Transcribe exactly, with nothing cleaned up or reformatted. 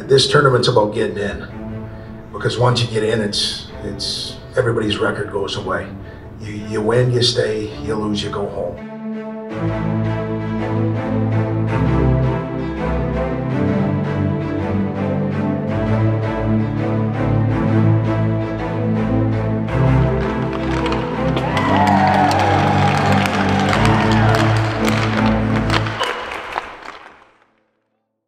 this tournament's about getting in, because once you get in, it's it's everybody's record goes away. You, you win, you stay, you lose, you go home.